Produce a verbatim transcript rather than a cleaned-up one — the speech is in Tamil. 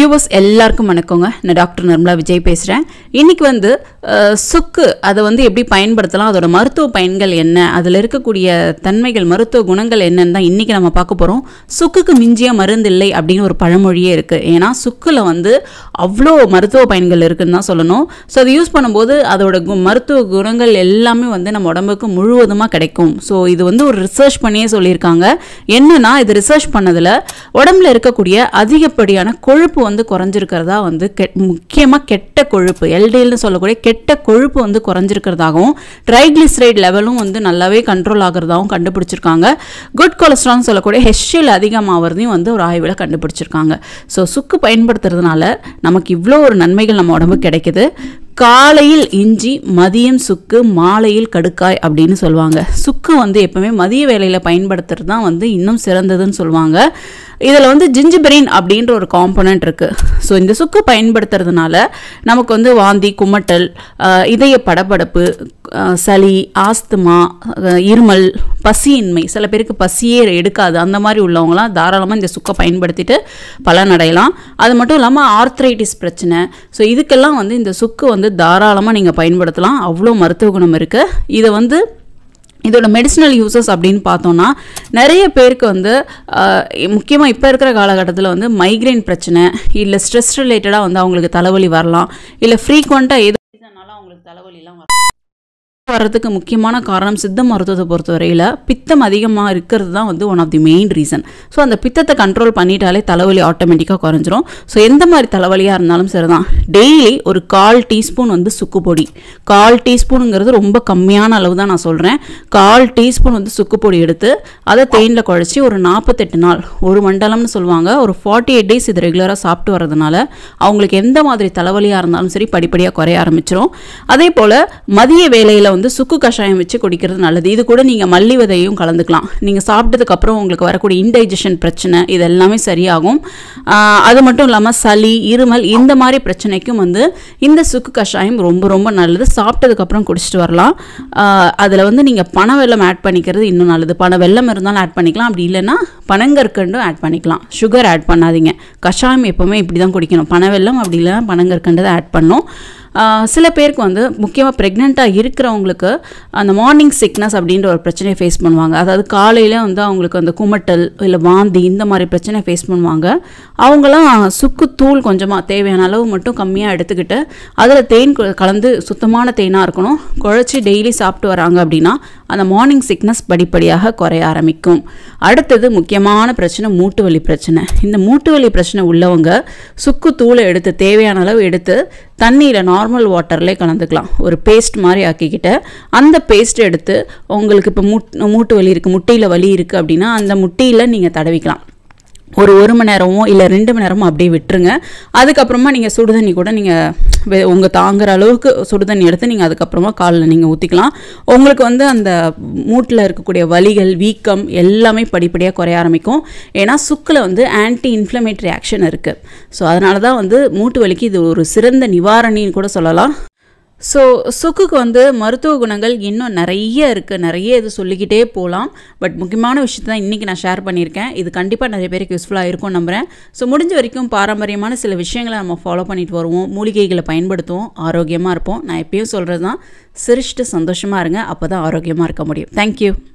வியூவர்ஸ் எல்லாருக்கும் வணக்கங்க. நான் டாக்டர் நிர்மலாவிஜய் பேசுகிறேன். இன்றைக்கி வந்து சுக்கு அதை வந்து எப்படி பயன்படுத்தலாம், அதோட மருத்துவ பயன்கள் என்ன, அதில் இருக்கக்கூடிய தன்மைகள் மருத்துவ குணங்கள் என்னன்னு தான் இன்றைக்கி நம்ம பார்க்க போகிறோம். சுக்குக்கு மிஞ்சிய மருந்து இல்லை அப்படின்னு ஒரு பழமொழியே இருக்குது. ஏன்னா சுக்கில் வந்து அவ்வளோ மருத்துவ பயன்கள் இருக்குதுன்னு தான் சொல்லணும். ஸோ அதை யூஸ் பண்ணும்போது அதோட கு மருத்துவ குணங்கள் எல்லாமே வந்து நம்ம உடம்புக்கு முழுவதுமாக கிடைக்கும். ஸோ இது வந்து ஒரு ரிசர்ச் பண்ணியே சொல்லியிருக்காங்க. என்னன்னா இது ரிசர்ச் பண்ணதில் உடம்புல இருக்கக்கூடிய அதிகப்படியான கொழுப்பு வந்து குறைஞ்சிருக்கிறதா வந்து கெ முக்கியமாக கெட்ட கொழுப்பு எல்டிஎல்னு சொல்லக்கூடிய கெட்ட கொழுப்பு வந்து குறைஞ்சிருக்கிறதாகவும் ட்ரைக்ளிசரைட் லெவலும் வந்து நல்லாவே கண்ட்ரோல் ஆகிறதாகவும் கண்டுபிடிச்சிருக்காங்க. குட் கொலஸ்ட்ரால்னு சொல்லக்கூடிய ஹெச்டிஎல் அதிகமாகிறதையும் வந்து ஒரு ஆய்வில் கண்டுபிடிச்சிருக்காங்க. ஸோ சுக்கு பயன்படுத்துறதுனால நமக்கு இவ்வளோ ஒரு நன்மைகள் நம்ம உடம்புக்கு கிடைக்குது. காலையில் இஞ்சி, மதியம் சுக்கு, மாலையில் கடுக்காய் அப்படின்னு சொல்லுவாங்க. சுக்கு வந்து எப்பவுமே மதிய வேளையில் பயன்படுத்துறது தான் வந்து இன்னும் சிறந்ததுன்னு சொல்லுவாங்க. இதில் வந்து ஜிஞ்சிபெரின் அப்படின்ற ஒரு காம்பனண்ட் இருக்குது. ஸோ இந்த சுக்கு பயன்படுத்துறதுனால நமக்கு வந்து வாந்தி, குமட்டல், இதய படபடப்பு, சளி, ஆஸ்துமா, இருமல், பசியின்மை, சில பேருக்கு பசியே எடுக்காது, அந்த மாதிரி உள்ளவங்களாம் தாராளமாக இந்த சுக்கை பயன்படுத்திட்டு பலனடையலாம். அது மட்டும் இல்லாமல் ஆர்த்ரைட்டிஸ் பிரச்சனை, ஸோ இதுக்கெல்லாம் வந்து இந்த சுக்கு வந்து தாராளமாக நீங்கள் பயன்படுத்தலாம். அவ்வளோ மருத்துவ குணம் இருக்குது. இதை வந்து இதோட மெடிசினல் யூசஸ் அப்படின்னு பார்த்தோன்னா நிறைய பேருக்கு வந்து முக்கியமாக இப்போ இருக்கிற காலகட்டத்தில் வந்து மைக்ரைன் பிரச்சனை இல்லை ஸ்ட்ரெஸ் ரிலேட்டடாக வந்து அவங்களுக்கு தலைவலி வரலாம், இல்லை ஃப்ரீக்வெண்ட்டாக எது ரீசனால அவங்களுக்கு தலைவலிலாம் வரலாம். வர்றதுக்கு முக்கியமான காரணம் சித்த மருத்துவத்தை பொறுத்தவரையில் பித்தம் அதிகமாக இருக்கிறது தான் வந்து one of the main reason. So அந்த பித்தத்தை கண்ட்ரோல் பண்ணிட்டாலே தலைவலி ஆட்டோமேட்டிக்காக குறைஞ்சிரும். ஸோ எந்த மாதிரி தலைவலியாக இருந்தாலும் சரி தான், டெய்லி ஒரு கால் டீஸ்பூன் வந்து சுக்கு பொடி, கால் டீஸ்பூனுங்கிறது ரொம்ப கம்மியான அளவு தான் நான் சொல்கிறேன், கால் டீஸ்பூன் வந்து சுக்கு பொடி எடுத்து அதை தேனில் குழச்சி ஒரு நாற்பத்தெட்டு நாள், ஒரு மண்டலம்னு சொல்லுவாங்க, ஒரு ஃபார்ட்டி எயிட் டேஸ் இது ரெகுலராக சாப்பிட்டு வரதுனால அவங்களுக்கு எந்த மாதிரி தலைவலியாக இருந்தாலும் சரி படிப்படியாக குறைய ஆரம்பிச்சிடும். அதே போல் மதிய வேலையில் வந்து சுக்கு கஷாயம் வச்சு குடிக்கிறது நல்லது. இது கூட நீங்கள் மல்லி விதையும் கலந்துக்கலாம். நீங்கள் சாப்பிட்டதுக்கப்புறம் உங்களுக்கு வரக்கூடிய இன்டைஜஷன் பிரச்சனை இது எல்லாமே சரியாகும். அது மட்டும் இல்லாமல் சளி, இருமல் இந்த மாதிரி பிரச்சனைக்கும் வந்து இந்த சுக்கு கஷாயம் ரொம்ப ரொம்ப நல்லது. சாப்பிட்டதுக்கப்புறம் குடிச்சிட்டு வரலாம். அதில் வந்து நீங்கள் பனை வெல்லம் ஆட் பண்ணிக்கிறது இன்னும் நல்லது. பனை வெல்லம் இருந்தாலும் ஆட் பண்ணிக்கலாம், அப்படி இல்லைன்னா பனங்கற்கண்டும் ஆட் பண்ணிக்கலாம். சுகர் ஆட் பண்ணாதீங்க. கஷாயம் எப்போவுமே இப்படி தான் குடிக்கணும், பனை வெல்லம் அப்படி இல்லைன்னா பனங்கற்கண்டு தான் ஆட் பண்ணணும். சில பேருக்கு வந்து முக்கியமாக ப்ரெக்னெண்ட்டாக இருக்கிறவங்களுக்கு அந்த மார்னிங் சிக்னஸ் அப்படின்ற ஒரு பிரச்சனையை ஃபேஸ் பண்ணுவாங்க. அதாவது காலையில் வந்து அவங்களுக்கு அந்த குமட்டல் இல்லை வாந்தி இந்த மாதிரி பிரச்சனையை ஃபேஸ் பண்ணுவாங்க. அவங்களாம் சுக்கு தூள் கொஞ்சமாக தேவையான அளவு மட்டும் கம்மியாக எடுத்துக்கிட்டு அதில் தேன் கலந்து சுத்தமான தேனாக இருக்கணும் குழச்சி டெய்லி சாப்பிட்டு வராங்க அப்படின்னா அந்த மார்னிங் சிக்னஸ் படிப்படியாக குறைய ஆரம்பிக்கும். அடுத்தது முக்கியமான பிரச்சனை மூட்டு வலி பிரச்சனை. இந்த மூட்டு வலி பிரச்சனை உள்ளவங்க சுக்கு தூளை எடுத்து தேவையான அளவு எடுத்து தண்ணியில் நார்மல் வாட்டர்லேயே கலந்துக்கலாம். ஒரு பேஸ்ட் மாதிரி ஆக்கிக்கிட்டு அந்த பேஸ்ட் எடுத்து உங்களுக்கு இப்போ மூட் மூட்டு வலி இருக்குது, முட்டியில் வலி இருக்குது அப்படின்னா அந்த முட்டியில் நீங்கள் தடவிக்கலாம். ஒரு ஒரு மணி நேரமோ இல்லை ரெண்டு மணி நேரமோ அப்படியே விட்டுருங்க. அதுக்கப்புறமா நீங்கள் சுடுதண்ணி கூட நீங்கள் உங்கள் தாங்குற அளவுக்கு சுடுதண்ணி எடுத்து நீங்கள் அதுக்கப்புறமா காலில் நீங்கள் ஊற்றிக்கலாம். உங்களுக்கு வந்து அந்த மூட்டில் இருக்கக்கூடிய வலிகள், வீக்கம் எல்லாமே படிப்படியாக குறைய ஆரம்பிக்கும். ஏன்னா சுக்கில் வந்து ஆன்டி இன்ஃப்ளமேட்டரி ஆக்ஷன் இருக்குது. ஸோ அதனால தான் வந்து மூட்டு வலிக்கு இது ஒரு சிறந்த நிவாரணின்னு கூட சொல்லலாம். ஸோ சுக்குக்கு வந்து மருத்துவ குணங்கள் இன்னும் நிறைய இருக்குது, நிறைய இது சொல்லிக்கிட்டே போகலாம். பட் முக்கியமான விஷயத்தை தான் இன்றைக்கி நான் ஷேர் பண்ணியிருக்கேன். இது கண்டிப்பாக நிறைய பேருக்கு யூஸ்ஃபுல்லாக இருக்கும் நம்புகிறேன். ஸோ முடிஞ்ச வரைக்கும் பாரம்பரியமான சில விஷயங்களை நம்ம ஃபாலோ பண்ணிட்டு வருவோம், மூலிகைகளை பயன்படுத்துவோம், ஆரோக்கியமாக இருப்போம். நான் எப்பயும் சொல்கிறது தான், சிரிச்சிட்டு சந்தோஷமாக இருங்க, அப்போ தான் ஆரோக்கியமாக இருக்க முடியும். தேங்க்யூ.